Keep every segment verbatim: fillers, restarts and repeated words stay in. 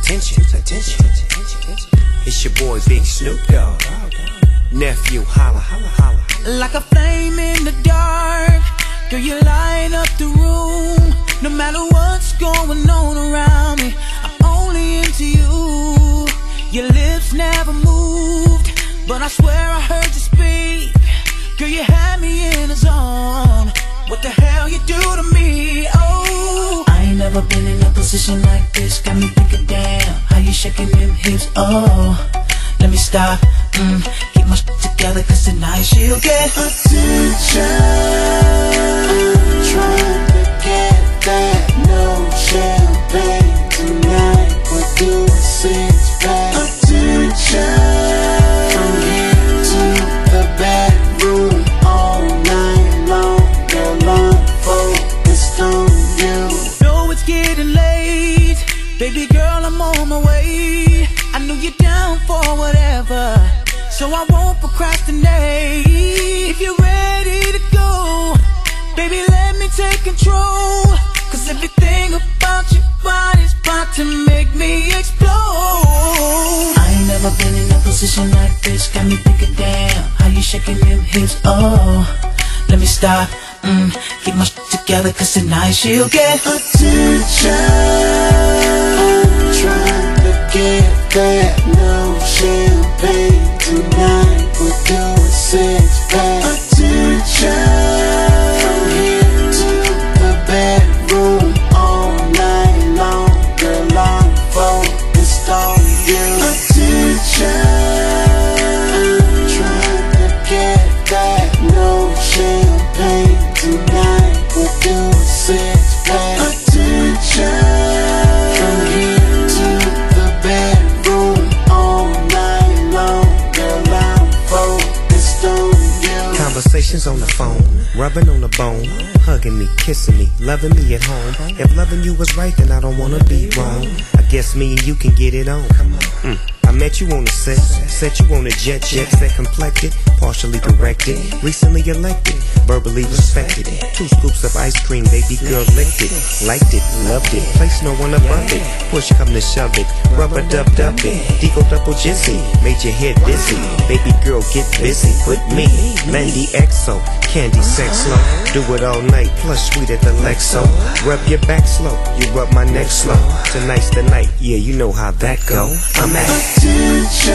attention, attention. It's your boy Big Snoop Dogg, nephew holla, holla, holla. Like a flame in the dark, girl, you light up the room. No matter what's going on around me, I'm only into you. Your lips never moved, but I swear I heard you speak. Girl, you had me in a zone. What the hell you do to me? Oh, I ain't never been in a position like this. Got me thinking, damn, how you shaking them hips? Oh, let me stop, mm, keep my shit together, cause tonight she'll get attention. I'm trying to get that no champagne tonight. We're doing six pack. Attention, from here to the bedroom all night long. Girl, I'm focused on you. Know it's getting late, baby girl, I'm on my way. I know you're down for whatever, so I won't procrastinate. If you're ready to go, baby, let me take control, cause everything about your body's about to make me explode. I ain't never been in a position like this. Got me thinking, damn, how you shaking them hips? Oh, let me stop, mm, keep my shit together, cause tonight she'll get attention. I'm trying to get that no champagne tonight. We're doing six pack. Attention, from here to the bedroom all night long. Girl, I'm focused on you. Attention, I'm trying to get that no champagne tonight. We're doing six pack. Attention, from here to the bedroom all night long. Girl, I'm focused on you. Conversations on the phone, rubbing on the bone, hugging me, kissing me, loving me at home. If loving you was right, then I don't wanna be wrong. I guess me and you can get it on. Mm. I met you on the set, set you on a jet, jet set complected, partially corrected, recently elected, verbally respected. Two scoops of ice cream, baby girl licked it, liked it, loved it, place no one above it. Push come to shove it, rubber dub dub it, Deco double jizzy, made your head dizzy. Baby girl get busy with me, Mandy X O, candy sex slow, do it all night, plus sweet at the Lexo. Rub your back slow, you rub my neck slow. Tonight's the night, yeah, you know how that go. I'm at attention.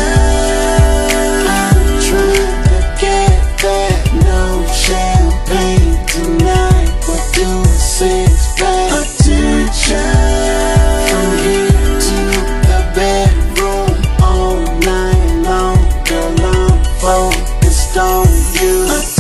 I'm trying to get that no champagne tonight. We're doing six pack. Attention, from here to the bedroom all night long. Girl, I'm focused on you.